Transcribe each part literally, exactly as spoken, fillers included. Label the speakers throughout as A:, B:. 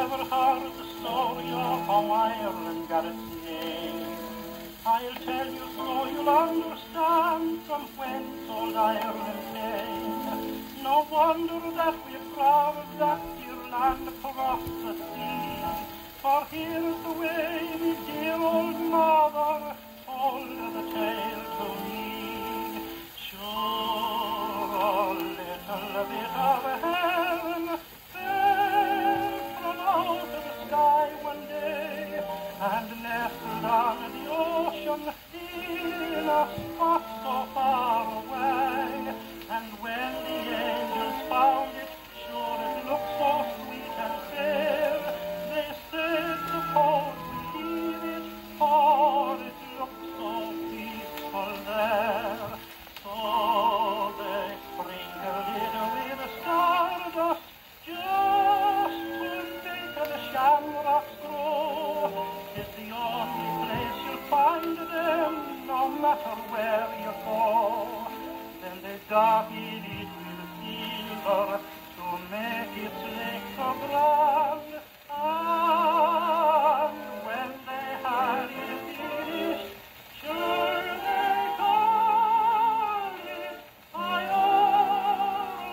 A: never heard the story of how Ireland got its name. I'll tell you so you'll understand from whence old Ireland came. No wonder that we're proud of that dear land across the sea, for here's the way me dear old mother told the tale to me. Sure, a little bit of heaven fell from out of the sky one day, and nestled on the ocean in a spot so far away. And when the angels found it, sure it looked so sweet and fair, they said, suppose we leave it, for it looked so peaceful there. So they sprinkled it with stardust, just to make the shamrocks grow. It's the only place you'll find them, no matter where you go. Then they darkened it with silver to make its lake so grand. And when they had it finished, sure they called it Ireland.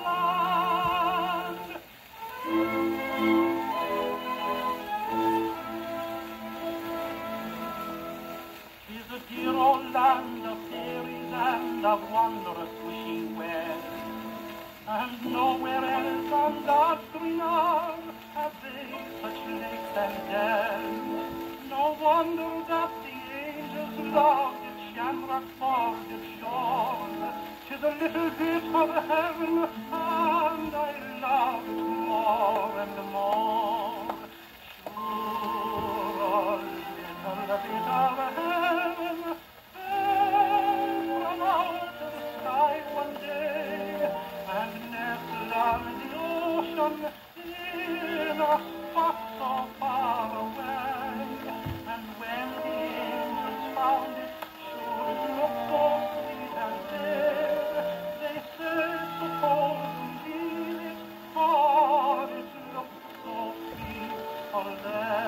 A: Tis a dear old land of fairies and of wondrous wishing wells, and nowhere else on God's green earth have they such lakes and dells. No wonder that the angels loved its shamrock forged shores. 'Tis a little bit of heaven, and I love it more and more. Sure, a little bit of heaven fell from out of the sky one day, and nestled on the ocean in a spot so far away. And when the angels found it, sure it looked so sweet and fair, they said, suppose we leave it, for it looked so peaceful there.